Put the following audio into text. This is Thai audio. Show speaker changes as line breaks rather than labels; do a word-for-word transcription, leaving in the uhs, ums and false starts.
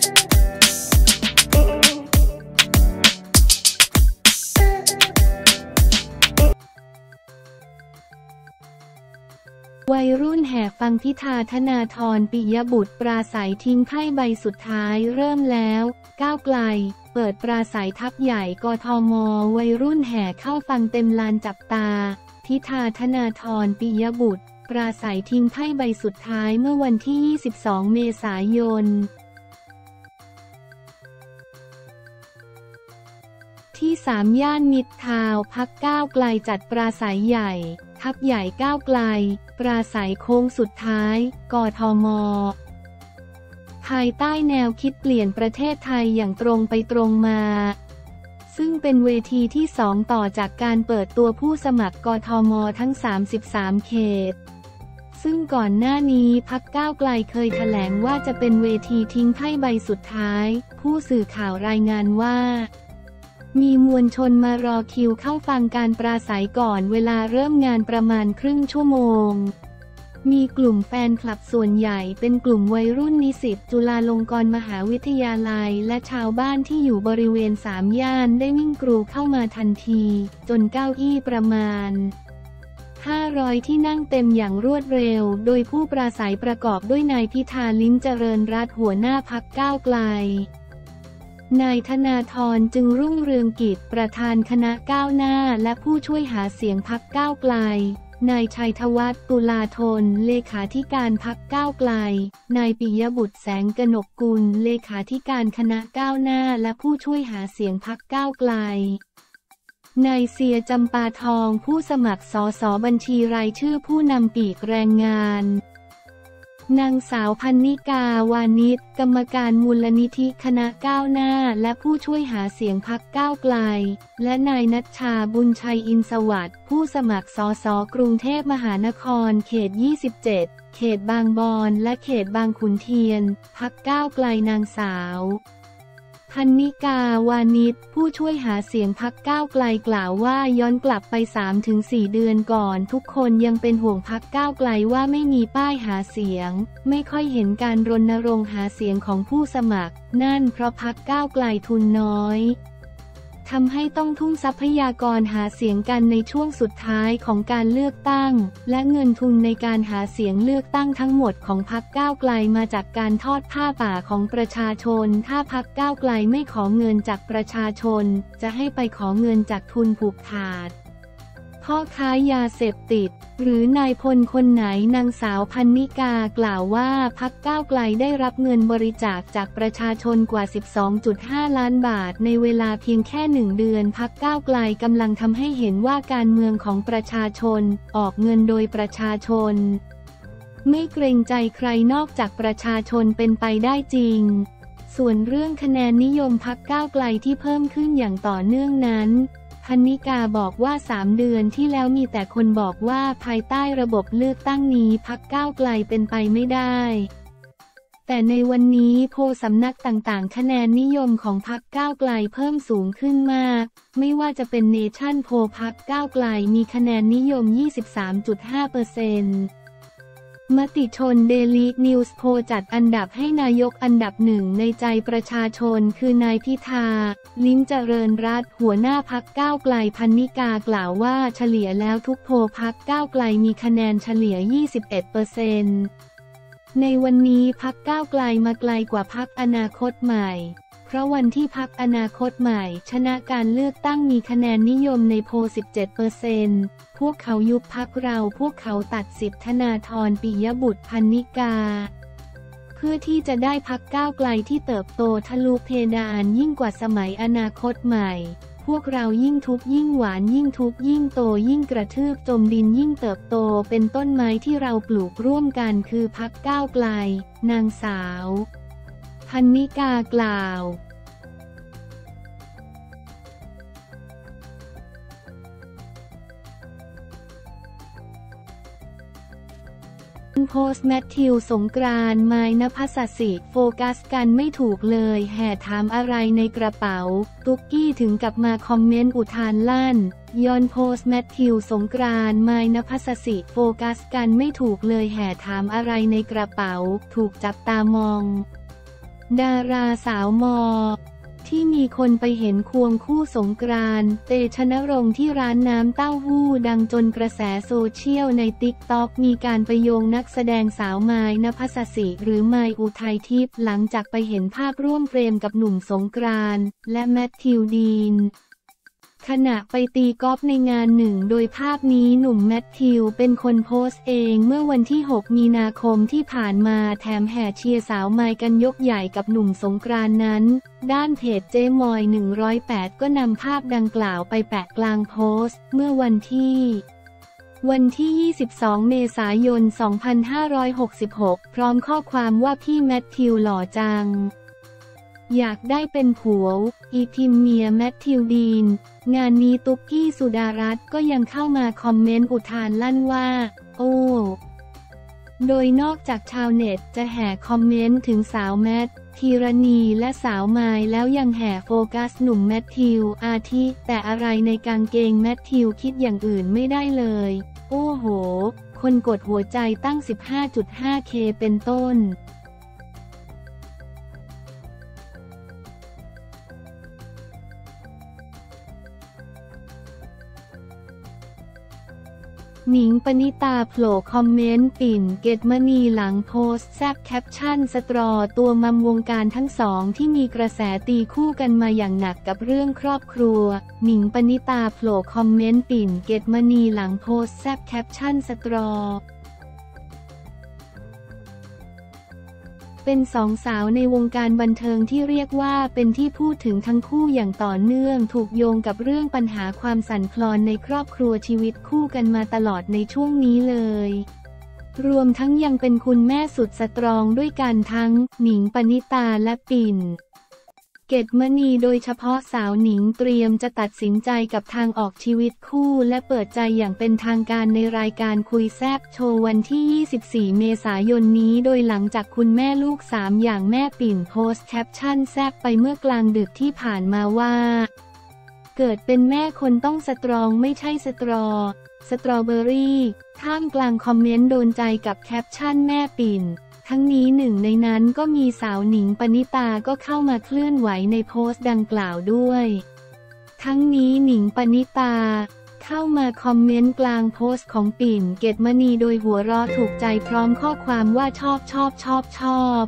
วัยรุ่นแห่ฟังพิธาธนาธรปิยบุตรปราศัยทิ้งไพ่ใบสุดท้ายเริ่มแล้วก้าวไกลเปิดปราศัยทัพใหญ่กทม.วัยรุ่นแห่เข้าฟังเต็มลานจับตาพิธาธนาธรปิยบุตรปราศัยทิ้งไพ่ใบสุดท้ายเมื่อวันที่ยี่สิบสองเมษายนที่สามย่านมิตรทาวน์พรรคก้าวไกลจัดปราศัยใหญ่ทัพใหญ่ก้าวไกลปราศัยโค้งสุดท้ายกทม.ภายใต้แนวคิดเปลี่ยนประเทศไทยอย่างตรงไปตรงมาซึ่งเป็นเวทีที่สองต่อจากการเปิดตัวผู้สมัครกทม.ทั้งสามสิบสามเขตซึ่งก่อนหน้านี้พรรคก้าวไกลเคยแถลงว่าจะเป็นเวทีทิ้งไพ่ใบสุดท้ายผู้สื่อข่าวรายงานว่ามีมวลชนมารอคิวเข้าฟังการปราศัยก่อนเวลาเริ่มงานประมาณครึ่งชั่วโมงมีกลุ่มแฟนคลับส่วนใหญ่เป็นกลุ่มวัยรุ่นนิสิตจุฬาลงกรณ์มหาวิทยาลัยและชาวบ้านที่อยู่บริเวณสามย่านได้วิ่งกรูเข้ามาทันทีจนเก้าอี้ประมาณห้าร้อยที่นั่งเต็มอย่างรวดเร็วโดยผู้ปราศัยประกอบด้วยนายพิธาลิ้มเจริญรัตน์หัวหน้าพรรคก้าวไกลนายธนาธรจึงรุ่งเรืองกิจประธานคณะก้าวหน้าและผู้ช่วยหาเสียงพรรคก้าวไกลนายชัยธวัฒน์ตุลาธนเลขาธิการพรรคก้าวไกลนายปิยบุตรแสงกนกกุลเลขาธิการคณะก้าวหน้าและผู้ช่วยหาเสียงพรรคก้าวไกลนายเสียจำปาทองผู้สมัครสสบัญชีรายชื่อผู้นำปีกแรงงานนางสาวพันนิกาวานิชกรรมการมูลนิธิคณะก้าวหน้าและผู้ช่วยหาเสียงพรรคก้าวไกลและนายณัชชาบุญชัยอินทร์สวัสดิ์ผู้สมัครสสกรุงเทพมหานครเขตยี่สิบเจ็ดเขตบางบอนและเขตบางขุนเทียนพรรคก้าวไกลนางสาวพันนิกาวานิชผู้ช่วยหาเสียงพรรคก้าวไกลกล่าวว่าย้อนกลับไป สามถึงสี่ เดือนก่อนทุกคนยังเป็นห่วงพรรคก้าวไกลว่าไม่มีป้ายหาเสียงไม่ค่อยเห็นการรณรงค์หาเสียงของผู้สมัครนั่นเพราะพรรคก้าวไกลทุนน้อยทำให้ต้องทุ่มทรัพยากรหาเสียงกันในช่วงสุดท้ายของการเลือกตั้งและเงินทุนในการหาเสียงเลือกตั้งทั้งหมดของพรรคก้าวไกลมาจากการทอดผ้าป่าของประชาชนถ้าพรรคก้าวไกลไม่ขอเงินจากประชาชนจะให้ไปขอเงินจากทุนผูกขาดพ่อค้ายาเสพติดหรือนายพลคนไหนนางสาวพันนิกากล่าวว่าพรรคก้าวไกลได้รับเงินบริจาคจากประชาชนกว่า สิบสองจุดห้า ล้านบาทในเวลาเพียงแค่หนึ่งเดือนพรรคก้าวไกลกำลังทำให้เห็นว่าการเมืองของประชาชนออกเงินโดยประชาชนไม่เกรงใจใครนอกจากประชาชนเป็นไปได้จริงส่วนเรื่องคะแนนนิยมพรรคก้าวไกลที่เพิ่มขึ้นอย่างต่อเนื่องนั้นพันนิกาบอกว่าสามเดือนที่แล้วมีแต่คนบอกว่าภายใต้ระบบเลือกตั้งนี้พรรคก้าวไกลเป็นไปไม่ได้แต่ในวันนี้โพลสำนักต่างๆคะแนนนิยมของพรรคก้าวไกลเพิ่มสูงขึ้นมากไม่ว่าจะเป็นเนชั่นโพลพรรคก้าวไกลมีคะแนนนิยม ยี่สิบสามจุดห้าเปอร์เซ็นต์มติชนเดลี่นิวส์โพลจัดอันดับให้นายกอันดับหนึ่งในใจประชาชนคือนายพิธาลิ้มเจริญรัตน์หัวหน้าพรรคก้าวไกลพันนิกากล่าวว่าเฉลี่ยแล้วทุกโพลพรรคก้าวไกลมีคะแนนเฉลี่ย ยี่สิบเอ็ดเปอร์เซ็นต์ ในวันนี้พรรคก้าวไกลมาไกลกว่าพรรคอนาคตใหม่เพราะวันที่พรรคอนาคตใหม่ชนะการเลือกตั้งมีคะแนนนิยมในโพล สิบเจ็ดเปอร์เซ็นต์ พวกเขายุบพรรคเราพวกเขาตัดสิทธิ์ธนาธรปิยบุตรพันนิกาเพื่อที่จะได้พรรคก้าวไกลที่เติบโตทะลุเพดานยิ่งกว่าสมัยอนาคตใหม่พวกเรายิ่งทุบยิ่งหวานยิ่งทุบยิ่งโตยิ่งกระทืบจมดินยิ่งเติบโตเป็นต้นไม้ที่เราปลูกร่วมกันคือพรรคก้าวไกลนางสาวพันนิกากล่าว โพสต์แมทธิวสงกรานต์ไม้ณภัสสิโฟกัสกันไม่ถูกเลยแห่ถามอะไรในกระเป๋าตุ๊กกี้ถึงกับมาคอมเมนต์อุทานลั่นย้อนโพสต์แมทธิวสงกรานต์ไม้ณภัสสิโฟกัสกันไม่ถูกเลยแห่ถามอะไรในกระเป๋าถูกจับตามองดาราสาวมอที่มีคนไปเห็นควงคู่สงกรานต์เตชะนรงค์ที่ร้านน้ำเต้าหู้ดังจนกระแสโซเชียลในติ๊กต็อกมีการไปโยงนักแสดงสาวมายณภัสสิหรือมายอุทัยทิพย์หลังจากไปเห็นภาพร่วมเฟรมกับหนุ่มสงกรานต์และแมทธิวดีนขณะไปตีกอล์ฟในงานหนึ่งโดยภาพนี้หนุ่มแมทธิวเป็นคนโพสต์เองเมื่อวันที่หกมีนาคมที่ผ่านมาแถมแห่เชียร์สาวมายกันยกใหญ่กับหนุ่มสงกรานต์นั้นด้านเพจเจ๊มอยหนึ่งร้อยแปดก็นำภาพดังกล่าวไปแปะกลางโพสต์เมื่อวันที่วันที่ยี่สิบสองเมษายนสองพันห้าร้อยหกสิบหกพร้อมข้อความว่าพี่แมทธิวหล่อจังอยากได้เป็นผัวอีพิมเมียแมทธิวดีนงานนี้ตุ๊กกี้สุดารัตน์ก็ยังเข้ามาคอมเมนต์อุทานลั่นว่าโอ้โดยนอกจากชาวเน็ตจะแห่คอมเมนต์ถึงสาวแมทธีรณีและสาวมายแล้วยังแห่โฟกัสหนุ่มแมทธิวอาทิแต่อะไรในกางเกงแมทธิวคิดอย่างอื่นไม่ได้เลยโอ้โหคนกดหัวใจตั้ง สิบห้าจุดห้าเค เป็นต้นหนิงปณิตาโผล่คอมเมนต์ปิ่นเกตมณีหลังโพสต์แซบแคปชั่นสตรอตัวมัมวงการทั้งสองที่มีกระแสตีคู่กันมาอย่างหนักกับเรื่องครอบครัวหนิงปณิตาโผล่คอมเมนต์ปิ่นเกตมณีหลังโพสต์แซบแคปชั่นสตรอเป็นสองสาวในวงการบันเทิงที่เรียกว่าเป็นที่พูดถึงทั้งคู่อย่างต่อเนื่องถูกโยงกับเรื่องปัญหาความสั่นคลอนในครอบครัวชีวิตคู่กันมาตลอดในช่วงนี้เลยรวมทั้งยังเป็นคุณแม่สุดสตรองด้วยกันทั้งหนิงปณิตาและปิ่นเกตมณีโดยเฉพาะสาวหนิงเตรียมจะตัดสินใจกับทางออกชีวิตคู่และเปิดใจอย่างเป็นทางการในรายการคุยแซบโชว์วันที่ยี่สิบสี่เมษายนนี้โดยหลังจากคุณแม่ลูกสามอย่างแม่ปิ่นโพสต์แคปชั่นแซบไปเมื่อกลางดึกที่ผ่านมาว่าเกิดเป็นแม่คนต้องสตรองไม่ใช่สตรอสตรอเบอรี่ท่ามกลางคอมเมนต์โดนใจกับแคปชั่นแม่ปิ่นทั้งนี้หนึ่งในนั้นก็มีสาวหนิงปณิตาก็เข้ามาเคลื่อนไหวในโพสต์ดังกล่าวด้วยทั้งนี้หนิงปณิตาเข้ามาคอมเมนต์กลางโพสต์ของปิ่นเกตมณีโดยหัวเราะถูกใจพร้อมข้อความว่าชอบชอบชอบชอบ